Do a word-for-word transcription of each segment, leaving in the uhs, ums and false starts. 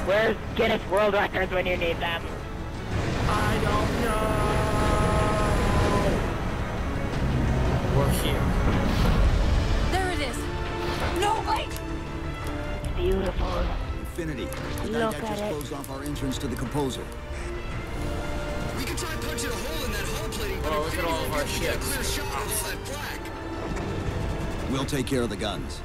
Where's Guinness World Records when you need them? I don't know. We're here. There it is. No, wait! It's beautiful. Infinity. The Look guy at just it. closed off our entrance to the composer. We could try punching a hole in that hull plating, but Oh, look at all of our Infinity won't be able to get a ships. clear shot of all that black. We'll take care of the guns.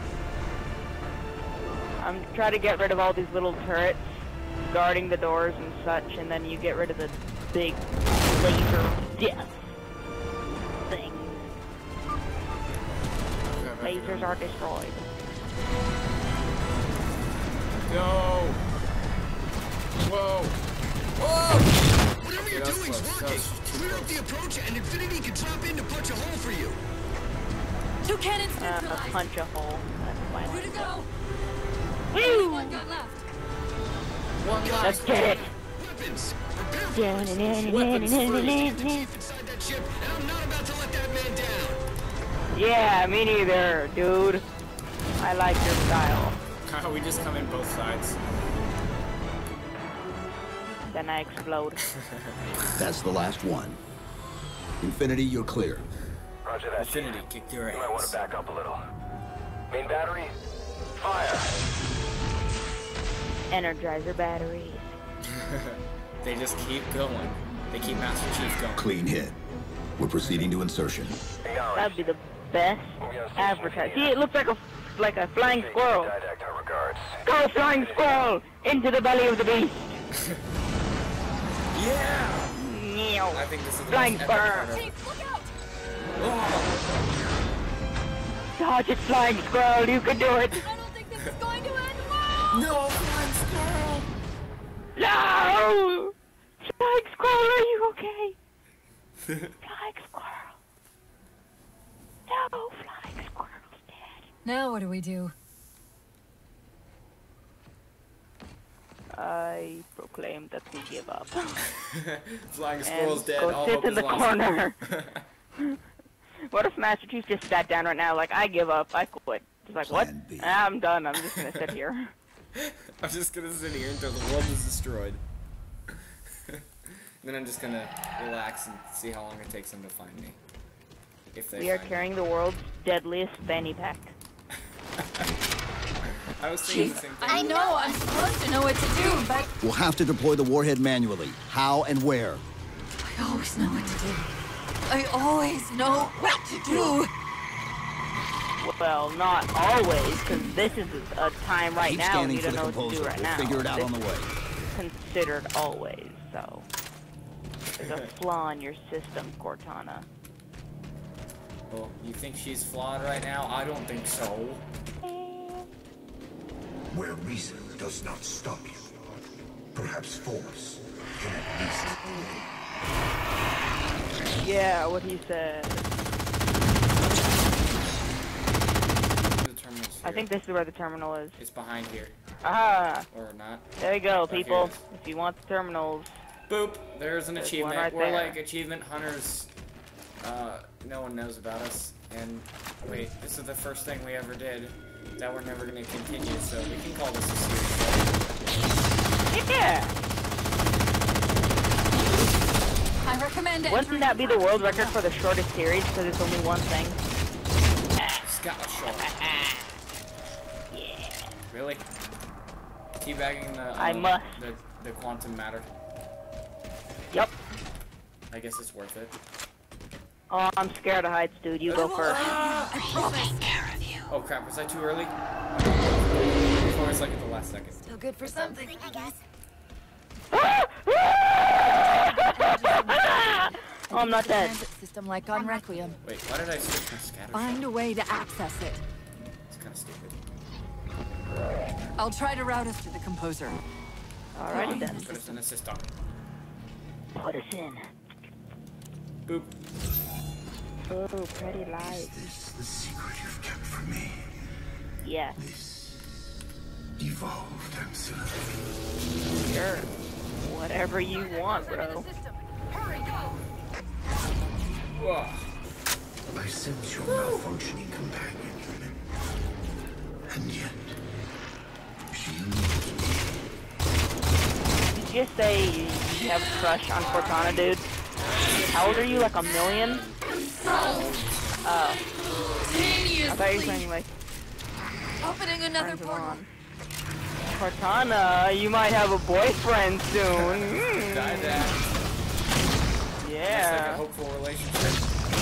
I'm trying to get rid of all these little turrets guarding the doors and such, and then you get rid of the big laser death thing. Lasers are destroyed. Go! Whoa! Whoa! Whatever Okay, you're that's doing's close. working. That's too Clear up close. the approach, and Infinity can drop in to punch a hole for you. Two cannons Uh, neutralized. punch a hole. That's Two fine. to go. Woo! One gun left. One Let's last get it. Weapons. Prepare for Down this. and in and in Weapons and in first. and Get in the and in. chief inside that ship, and I'm not about to let that man down. Yeah, me neither, dude. I like your style. We just come in both sides. Then I explode. That's the last one. Infinity, you're clear. Roger that. Infinity, kick your You might want ass. to back up a little. Main battery, fire. Energizer batteries. They just keep going. They keep Master Chief going. Clean hit. We're proceeding to insertion. Acknowledge. That'd be the best advertisement. See, it looks like a like a flying squirrel. Didact our regards. Go, flying squirrel, into the belly of the beast. Yeah! Meow. I think this is the Flying most epic squirrel. part ever. Chief, look out! Oh. Dodge it, flying squirrel. You can do it. I don't think this is going to end well! No, flying squirrel! No! Flying squirrel, are you okay? Flying squirrel. No, flying squirrel's dead. Now what do we do? I proclaim that we give up. Flying And squirrel's dead. go All sit hope in is the lost. corner. What if Master Chief just sat down right now, like, I give up, I quit. Just like, Plan what? B. I'm done, I'm just gonna sit here. I'm just gonna sit here until the world is destroyed. Then I'm just gonna relax and see how long it takes them to find me. If they We are find carrying the world's deadliest fanny pack. me. I was thinking the same thing. I know I'm supposed to know what to do, but We'll have to deploy the warhead manually. How and where? I always know what to do. I always know what to do. Well, not always, because this is a time right Keep now scanning you for don't the know what to composer. do right We'll now. figure it out This on the way. is considered always, so. There's a flaw in your system, Cortana. Well, you think she's flawed right now? I don't think so. Where reason does not stop you, perhaps force can at least. Yeah, what he said. The terminal's I here. think this is where the terminal is. It's behind here. Ah, Or not. there you go, here people. it is. If you want the terminals, Boop! There's an There's achievement. one right We're there. like achievement hunters. Uh, no one knows about us. And wait, this is the first thing we ever did that we're never gonna continue, so we can call this a series. yeah. I recommend Wouldn't that be the world record for the shortest series? Because it's only one thing. Scott Short. Yeah. Really? Teabagging the, I um, must. the the quantum matter. Yep. I guess it's worth it. Oh, I'm scared of heights, dude. You go first. I promise. Care of you. Oh crap! Was I too early? It's always like at the last second. Still good for something, I guess. Oh, I'm not dead. Transit system like on Requiem. Wait, why did I switch from scatter? Find a way to access it. It's kind of stupid. I'll try to route us to the composer. Alrighty then. Put us in a system. Put us in. Boop. Oh, pretty light. This the secret you've kept from me. Yes, Evolved ancillary. sure. Whatever you want, bro. Whoa. I sense your malfunctioning companion, human. And yet, she needs me. just say you have a crush on Cortana, dude? How old are you? Like a million? Oh. I thought you were saying like... Opening another turns it portal. on. Cortana, you might have a boyfriend soon. Mm. Die that. It's like a Yeah. hopeful relationship.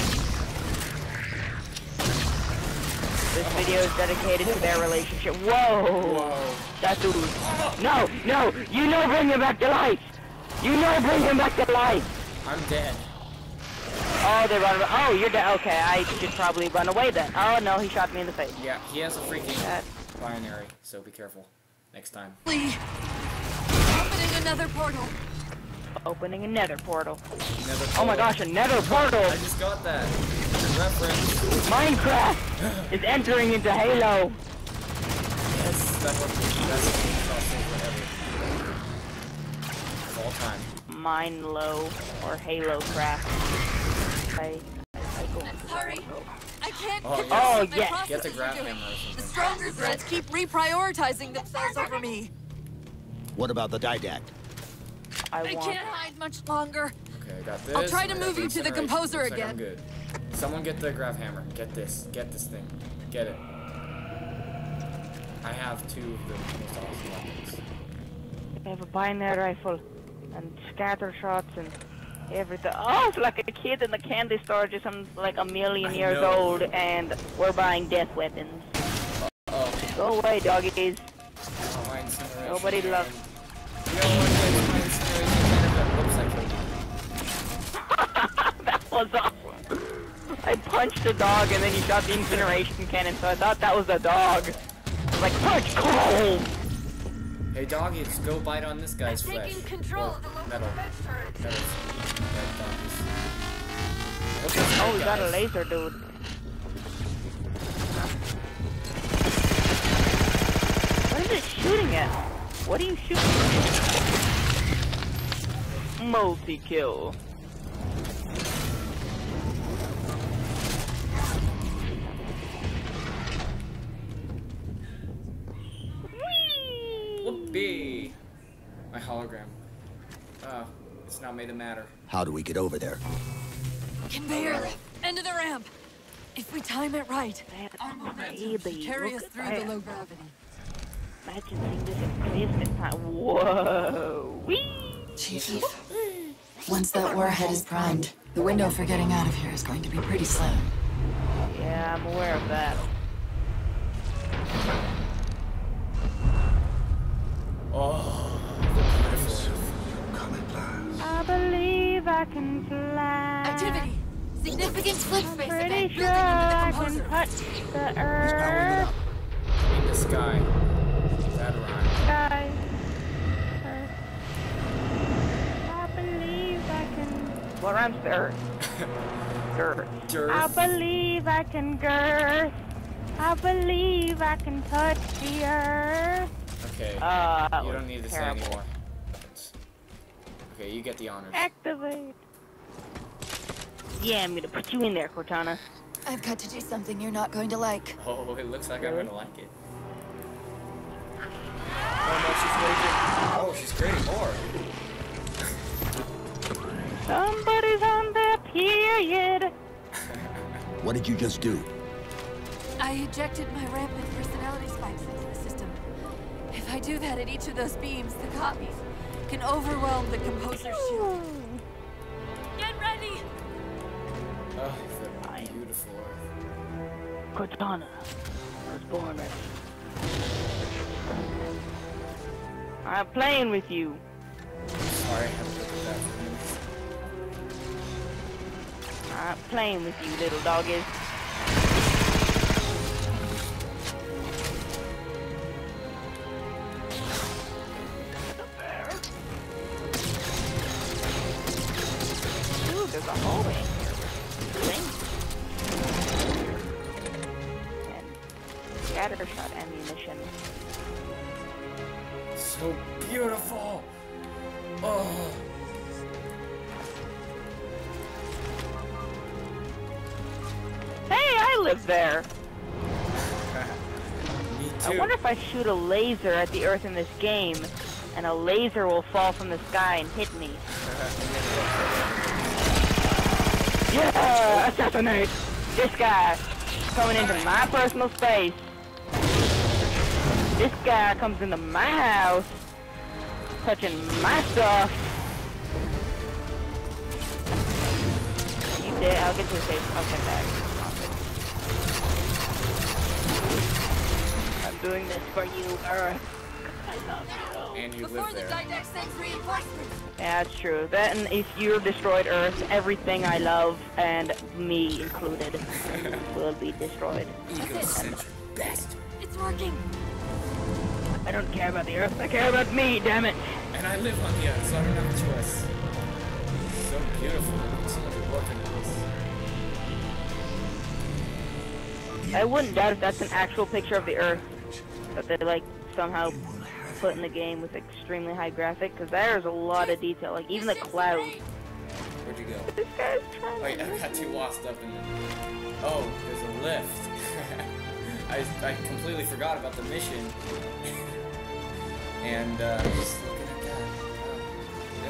This video is dedicated to their relationship. Whoa! Whoa. That dude. No, no! You know bring him back to life! You know bring him back to life! I'm dead. Oh, they run away. Oh, you're dead. Okay, I should probably run away then. Oh, no, he shot me in the face. Yeah, he has a freaking That- binary, so be careful next time. Lee. Opening another portal. Opening a nether portal. Nether Oh my portal. gosh, a nether portal! I just got that. Reference. Minecraft is entering into Halo. Yes, that was the best crossover ever. Of all time. Mine low or Halo craft. I, I go. Hurry. I can't Oh, get yes. Oh, the yes. processes Get the you're grab doing. hammer or something. The stronger threats keep reprioritizing themselves over me. What about the didact? I I want. can't hide much longer. Okay, I got this. I'll try to I got move you to the incineration. composer Looks like again. I'm good. Someone get the grav hammer. Get this. Get this thing. Get it. I have two of the most awesome weapons. I have a bayonet rifle and scatter shots and everything. Oh, it's like a kid in the candy store, just some like a million I years know. old, and we're buying death weapons. Oh, Go away, doggies. oh my incineration. Nobody cannon. loves- No one gets my incineration cannon. Oops, I killed him. That was awesome. I punched a dog and then he shot the incineration cannon, so I thought that was a dog. I was like, punch, cold! Hey doggies, go bite on this guy's I'm flesh. taking control Or of the local metal. defense turret. Metals. Red doggies. Look at Oh, these we got a guys. laser, dude. What is it shooting at? What are you shooting at? Multi-kill. Whee! Whoopee! My hologram. Oh, it's not made to matter. How do we get over there? Conveyor. End of the ramp. If we time it right, our momentum should Baby, carry look us at through that. the low gravity. Imagine seeing this in place this time. Whoa! Whee! Chief, once that warhead is primed, the window for getting out of here is going to be pretty slim. Yeah, I'm aware of that. Oh, Come at last. I believe I can fly. Activity. Significant split space Pretty event sure building I into the can composer. touch the He's powering it earth. up. in the sky. That rhyme. Sky. Earth. I believe I can. What rhymes with earth? Girth. Girth. I believe I can girth. I believe I can touch the earth. Okay. Uh, that you was don't need to terrible. say anymore. Okay, you get the honors. Activate. Yeah, I'm gonna put you in there, Cortana. I've got to do something you're not going to like. Oh, it looks like Really? I'm gonna like it. Oh no, she's creating. Oh, she's creating more. Somebody's on their period. What did you just do? I ejected my rampant personality spikes into the system. If I do that at each of those beams, the copies can overwhelm the composer's shield. Get ready! Oh, the beautiful earth. Cortana was born ready. I'm playing with you. Sorry, I have to look at that for minutes. I'm playing with you, little doggies. Ooh, there's a hallway in here. Thing. And scatter shot ammunition. So beautiful. Oh. Hey, I live there. Me I too. wonder if I shoot a laser at the Earth in this game, and a laser will fall from the sky and hit me. Yeah! Assassinate! This guy coming into my personal space. This guy comes into my house, touching my stuff. You did? I'll get to the safe. I'll get back. I'm doing this for you, Earth. I love you. And you Before live the there. Didex sends reinforcements. Yeah, that's true. That and if you destroyed Earth, everything I love, and me included, will be destroyed. Egocentric bastard. It's working. I don't care about the Earth, I care about me, damn it! And I live on the Earth, so I don't have a choice. So beautiful. So much work into this. I wouldn't doubt if that's an actual picture of the Earth that they like somehow put in the game with extremely high graphic, because there's a lot of detail, like even the clouds. Where'd you go? This guy's trying Wait, to I got too lost up in the... Oh, there's a lift. I, I completely forgot about the mission. And, uh, just looking at that. Uh,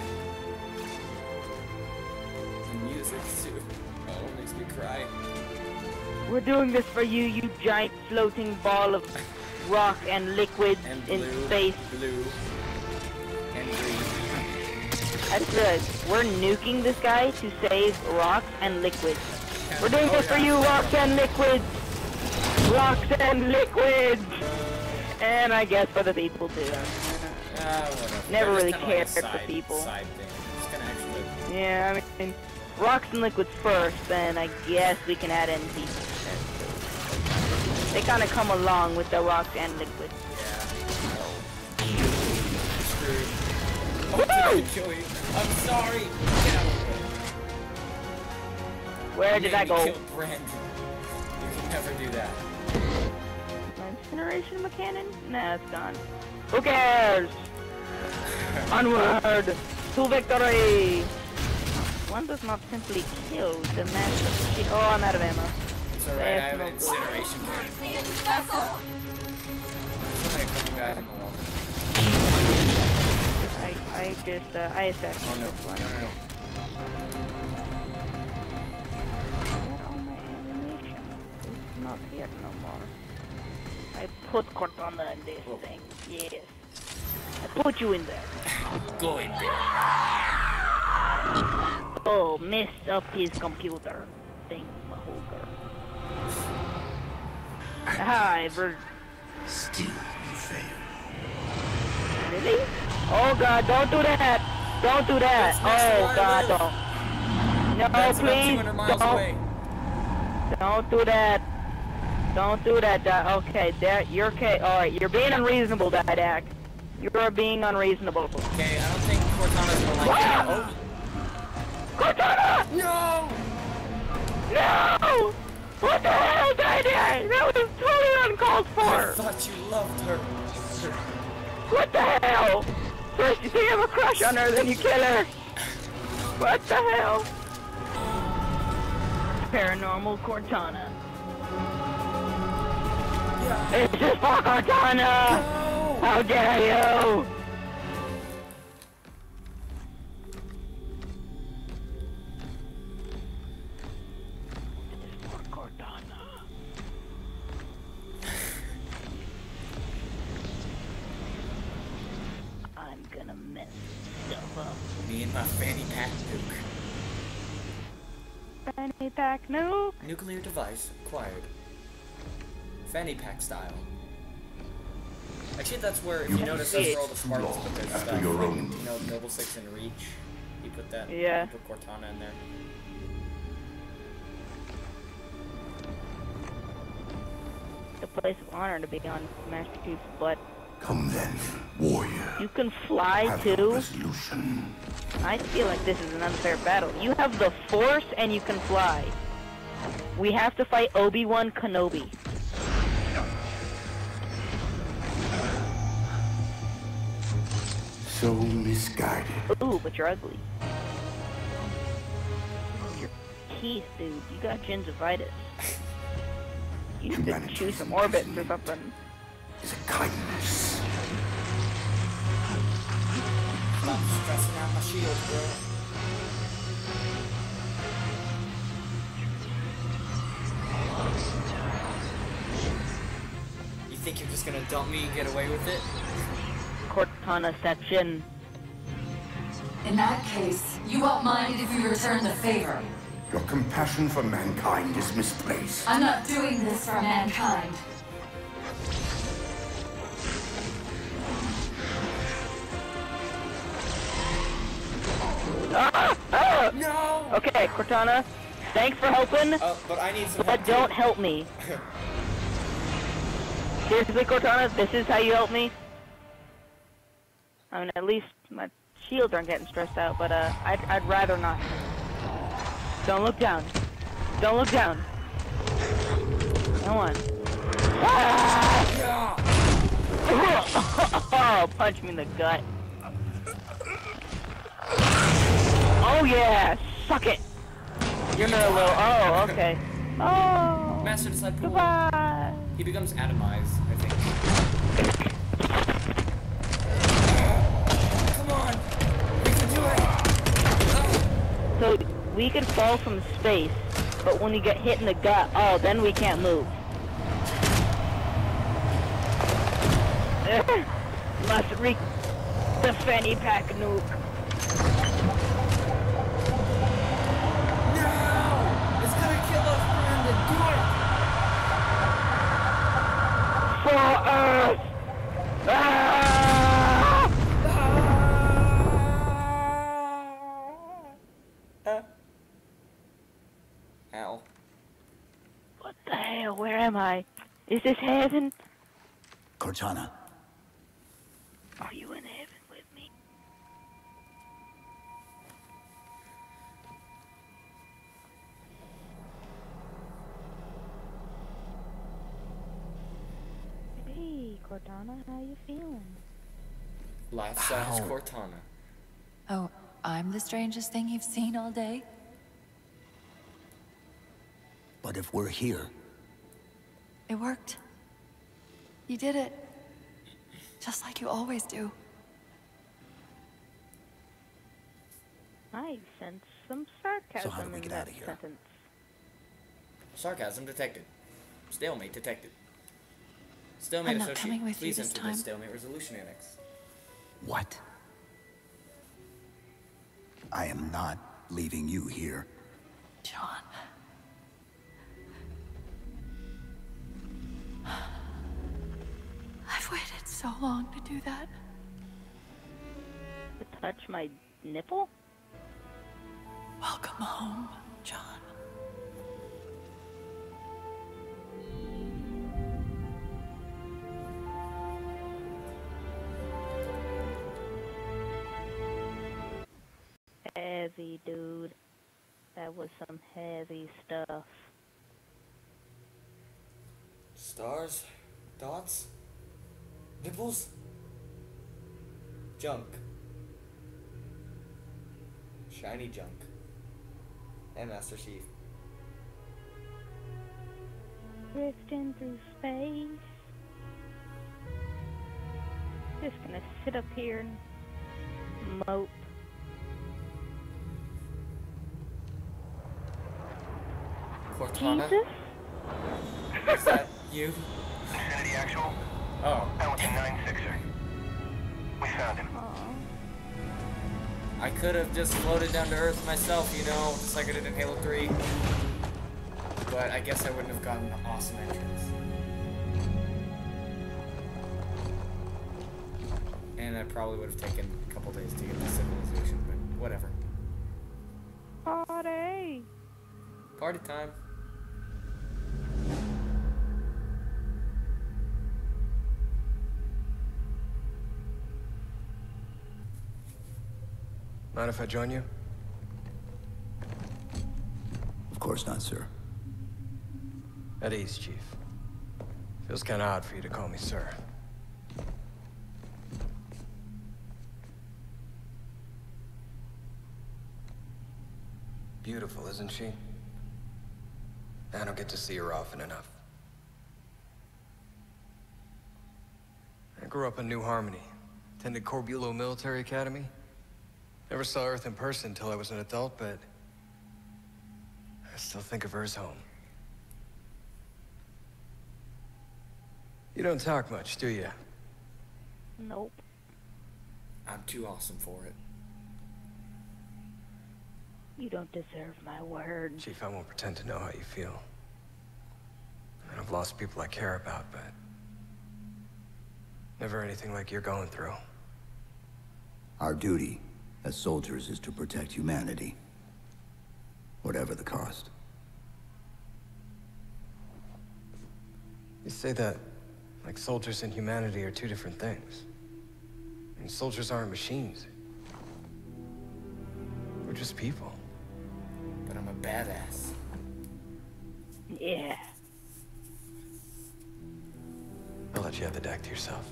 yeah. The music, too. Oh, it makes me cry. We're doing this for you, you giant floating ball of rock and liquid And in blue, space. blue, and green. That's good. We're nuking this guy to save rocks and liquids. We're doing Oh, this for yeah. you, rocks and liquids! Rocks and liquids! And I guess for the people too. Ah, whatever. Never They're really just kinda like cared a for side- people. Side thing. Just gonna actually... Yeah, I mean, rocks and liquids first, then I guess we can add in people. They kind of come along with the rocks and liquids. Yeah. Screwed. Oh, did I kill you? I'm sorry. Get out of the way. Where You did made I me go? kill Brandon. You can never do that. My incineration cannon? Nah, it's gone. Who cares? Onward to victory! One does not simply kill the master. Oh, I'm out of ammo. It's alright, I There's have no an good. incineration cannon. There's only a couple guys in the wall. I, I just, uh, I assessed Oh no, this no, one. no, no. Where are my animation? It's not here no more. I put Cortana in this Whoa. thing. Yes. I put you in there. Go in there. Oh, messed up his computer. Thing, mahooker. Hi, bird. Still you fail. Really? Oh god, don't do that! Don't do that! That's Oh where I god, live. don't. No, That's about two please, hundred miles don't. away. Don't do that. Don't do that, Di- okay, there, you're okay. Alright, you're being unreasonable, Didac. You're being unreasonable. Okay, I don't think Cortana's gonna like it. Oh, Cortana! no! No! What the hell, Didac? That was totally uncalled I for! thought you loved her. What the hell? First you say you have a crush on her, then you kill her. What the hell? Paranormal Cortana. This is for Cortana! How dare you! This is for Cortana. I'm gonna mess stuff up. Me and my fanny pack nuke. Fanny pack nuke. Nuclear device acquired. Fanny pack style. Actually, that's where, if you notice, that's where all the Spartans put their After stuff. your Like, own. you know, Noble Six and Reach. He put that. Yeah. He put Cortana in there. The place of honor to be on Master Chief's butt. Come then, warrior. You can fly Have your too. resolution. I feel like this is an unfair battle. You have the Force and you can fly. We have to fight Obi-Wan Kenobi. So misguided. Ooh, but you're ugly. Your teeth, dude. You got gingivitis. You should Humanity chew some is orbits or imprisoned. something. Is a kindness. stressing out my shield, bro. You think you're just gonna dump me and get away with it? Cortana section. In that case, you won't mind if we return the favor. Your compassion for mankind is misplaced. I'm not doing this for mankind. Ah! Ah! No! Okay, Cortana, thanks for helping, Uh, but I need some but help don't too. help me. Seriously, Cortana, this is how you help me? I mean, at least my shields aren't getting stressed out, but uh, I'd, I'd rather not. Don't look down. Don't look down. Come on. Ah! Oh, punch me in the gut. Oh yeah, suck it. You're not a little. Oh, okay. Oh. Master Decide Pool. Goodbye. He becomes atomized, I think. Come on! We can do it! So we can fall from space, but when we get hit in the gut, oh, then we can't move. Must reach the fanny pack nuke. No! It's gonna kill us, Brandon! Do it! For Earth! Ah! Uh. Ow. What the hell? Where am I? Is this heaven? Cortana, Are you in heaven with me? Hey, Cortana, how you feeling? Life size Cortana. Oh, I'm the strangest thing you've seen all day? but if we're here, It worked. You did it. Just like you always do. I sense some sarcasm So how do we in get that out of here? sentence. Sarcasm detected. Stalemate detected. Stalemate I'm not associate. coming with you Please this enter time. the stalemate resolution annex. what? I am not leaving you here. John. I've waited so long to do that. To touch my nipple? Welcome home, John. Heavy, dude. That was some heavy stuff. Stars? Dots? Nipples? Junk. Shiny junk. And Master Chief. Drifting through space. Just gonna sit up here and mope. Cortana? Jesus? Is that you? Infinity Actual. Oh. Penalty nine sixer. We found him. Aw. I could have just floated down to Earth myself, you know, just like I did in Halo three. But I guess I wouldn't have gotten an awesome entrance. And I probably would have taken a couple days to get to civilization, but whatever. Party! Party time. Mind if I join you? Of course not, sir. At ease, Chief. Feels kinda odd for you to call me sir. Beautiful, isn't she? I don't get to see her often enough. I grew up in New Harmony. Attended Corbulo Military Academy. Never saw Earth in person until I was an adult, but I still think of her as home. You don't talk much, do you? Nope. I'm too awesome for it. You don't deserve my word. Chief, I won't pretend to know how you feel. And I've lost people I care about, but never anything like you're going through. Our duty as soldiers is to protect humanity, whatever the cost. You say that like soldiers and humanity are two different things. I mean, soldiers aren't machines. We're just people. But I'm a badass. Yeah. I'll let you have the deck to yourself.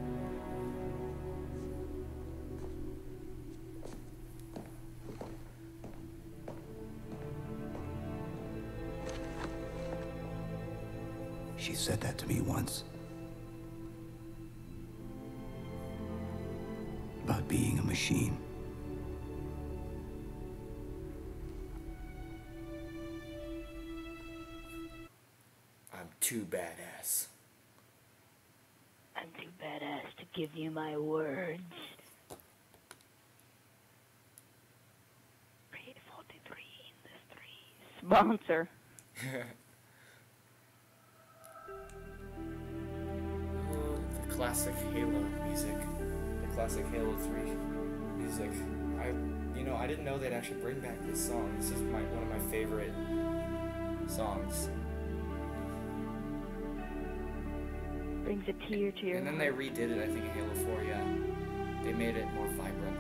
She said that to me once. About being a machine. I'm too badass. I'm too badass to give you my words. Raid forty-three Industries. Sponsor. The classic Halo music. The classic Halo three music. I, you know, I didn't know they'd actually bring back this song. This is my one of my favorite songs. Brings a tear to your And then they redid it, I think, in Halo four, yeah. They made it more vibrant.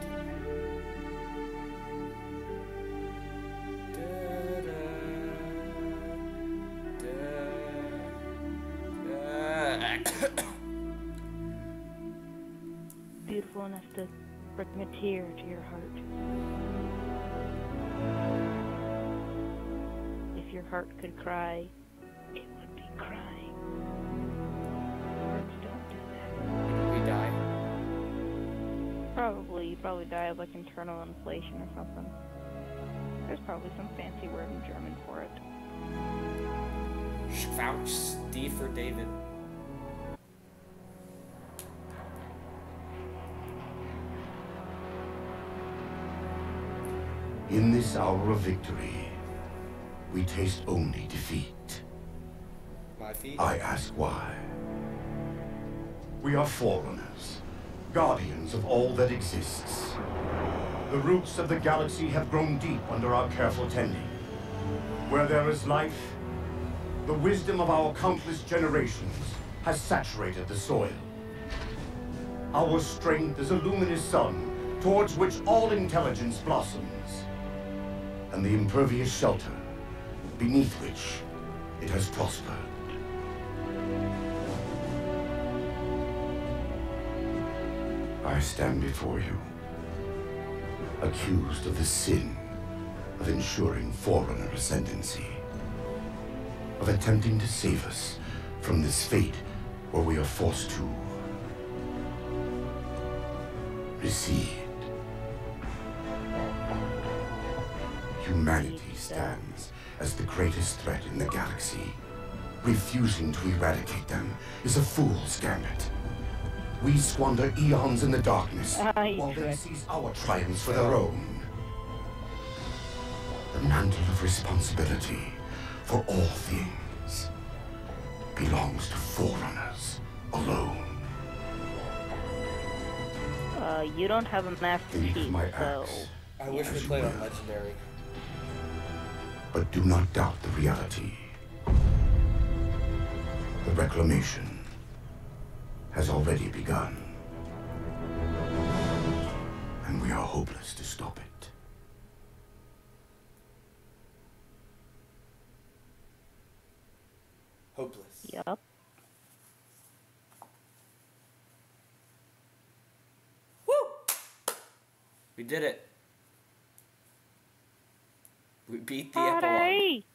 Beautiful enough to bring a tear to your heart. If your heart could cry, it would be crying. Words don't do that. We die. Probably, you probably die of like internal inflation or something. There's probably some fancy word in German for it. Schwouch, D for David. In this hour of victory, we taste only defeat. My feet? I ask why. We are forerunners, guardians of all that exists. The roots of the galaxy have grown deep under our careful tending. Where there is life, the wisdom of our countless generations has saturated the soil. Our strength is a luminous sun towards which all intelligence blossoms, and the impervious shelter beneath which it has prospered. I stand before you, accused of the sin of ensuring Forerunner ascendancy, of attempting to save us from this fate where we are forced to recede. Humanity stands as the greatest threat in the galaxy. Refusing to eradicate them is a fool's gambit. We squander eons in the darkness, while they seize our triumphs for their own. The mantle of responsibility for all things belongs to Forerunners alone. Uh, you don't have a Master Think Chief, of my so... acts. I wish we As you played on will. Legendary. But do not doubt the reality. The reclamation has already begun. And we are hopeless to stop it. Hopeless. Yup. Woo! We did it. We beat the epilogue. Party!